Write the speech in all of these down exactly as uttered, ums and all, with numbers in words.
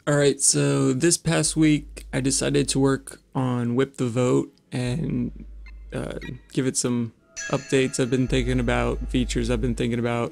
Alright, so this past week I decided to work on Whip the Vote and uh, give it some updates I've been thinking about, features I've been thinking about,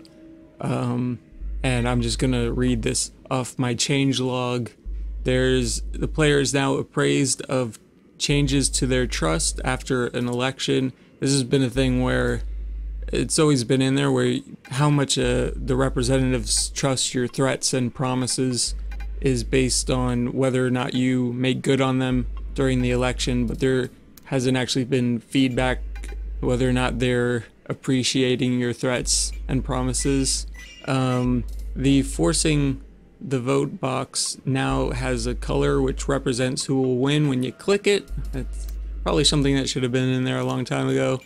um, and I'm just gonna read this off my change log. There's the player is now appraised of changes to their trust after an election. This has been a thing where it's always been in there, where how much uh, the representatives trust your threats and promises is based on whether or not you make good on them during the election, but there hasn't actually been feedback whether or not they're appreciating your threats and promises. Um, the forcing the vote box now has a color which represents who will win when you click it. That's probably something that should have been in there a long time ago.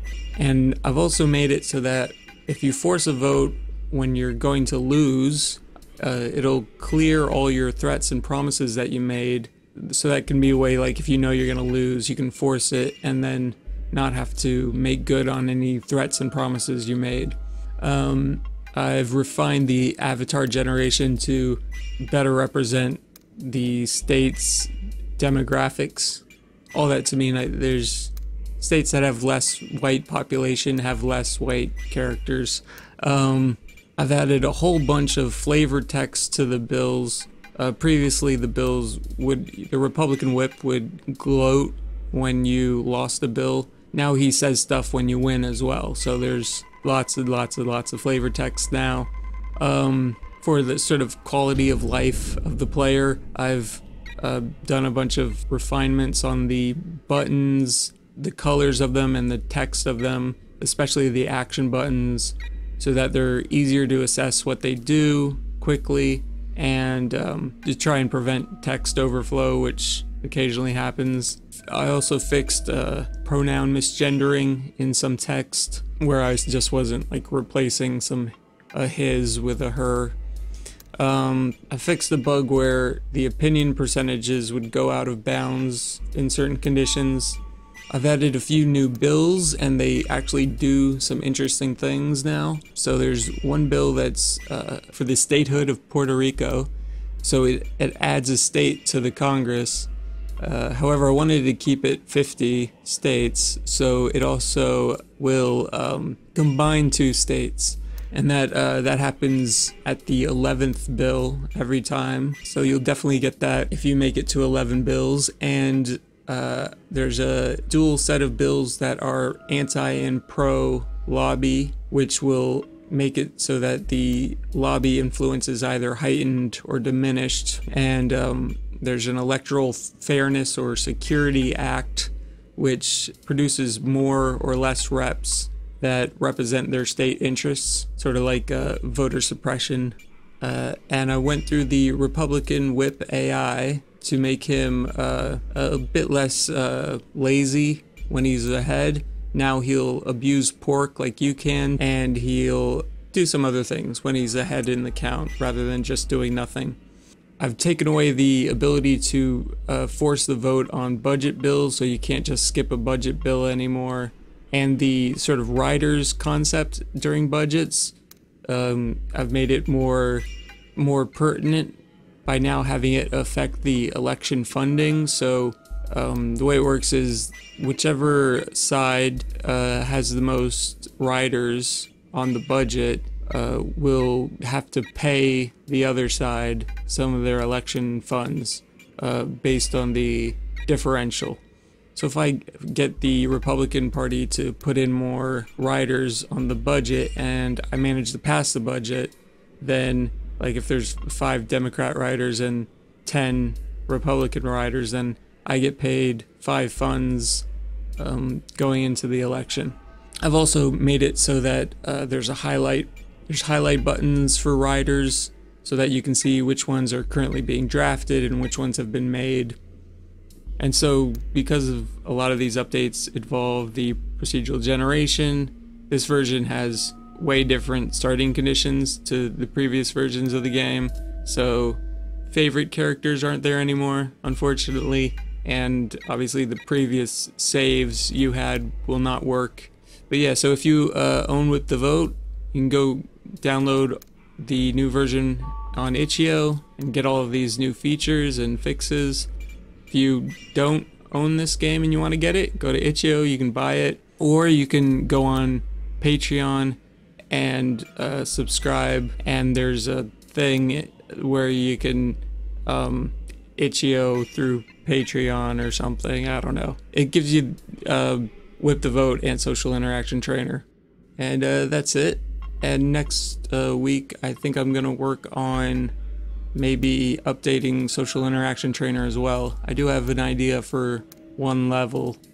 And I've also made it so that if you force a vote when you're going to lose, uh, it'll clear all your threats and promises that you made. So that can be a way, like if you know you're going to lose, you can force it and then not have to make good on any threats and promises you made. Um, I've refined the avatar generation to better represent the state's demographics. All that to mean like, there's states that have less white population have less white characters. Um, I've added a whole bunch of flavor text to the bills. Uh, previously, the bills would, the Republican whip would gloat when you lost a bill. Now he says stuff when you win as well. So there's lots and lots and lots of flavor text now. Um, for the sort of quality of life of the player, I've uh, done a bunch of refinements on the buttons, the colors of them, and the text of them, especially the action buttons, so that they're easier to assess what they do quickly, and um, to try and prevent text overflow, which occasionally happens. I also fixed uh, pronoun misgendering in some text, where I just wasn't like replacing some a his with a her. Um, I fixed the bug where the opinion percentages would go out of bounds in certain conditions. I've added a few new bills, and they actually do some interesting things now. So there's one bill that's uh, for the statehood of Puerto Rico. So it, it adds a state to the Congress. Uh, however, I wanted to keep it fifty states, so it also will um, combine two states. And that uh, that happens at the eleventh bill every time. So you'll definitely get that if you make it to eleven bills. And Uh, there's a dual set of bills that are anti and pro lobby, which will make it so that the lobby influence is either heightened or diminished. And um, there's an electoral fairness or security act, which produces more or less reps that represent their state interests, sort of like uh, voter suppression. Uh, and I went through the Republican whip A I to make him uh, a bit less uh, lazy when he's ahead. Now he'll abuse pork like you can, and he'll do some other things when he's ahead in the count rather than just doing nothing. I've taken away the ability to uh, force the vote on budget bills, so you can't just skip a budget bill anymore. And the sort of riders concept during budgets, um, I've made it more, more pertinent by now having it affect the election funding. So um, the way it works is whichever side uh, has the most riders on the budget uh, will have to pay the other side some of their election funds uh, based on the differential. So if I get the Republican Party to put in more riders on the budget and I manage to pass the budget, then like if there's five Democrat riders and ten Republican riders, then I get paid five funds um, going into the election. I've also made it so that uh, there's a highlight, there's highlight buttons for riders so that you can see which ones are currently being drafted and which ones have been made. And so because of a lot of these updates involve the procedural generation, this version has way different starting conditions to the previous versions of the game. So favorite characters aren't there anymore, unfortunately, and obviously the previous saves you had will not work. But yeah, so if you uh, own Whip the Vote, you can go download the new version on itch dot i o and get all of these new features and fixes. If you don't own this game and you want to get it, go to itch dot i o, you can buy it, or you can go on Patreon and uh, subscribe, and there's a thing where you can um, itch dot i o through Patreon or something, I don't know. It gives you uh, Whip the Vote and Social Interaction Trainer. And uh, that's it. And next uh, week, I think I'm gonna work on maybe updating Social Interaction Trainer as well. I do have an idea for one level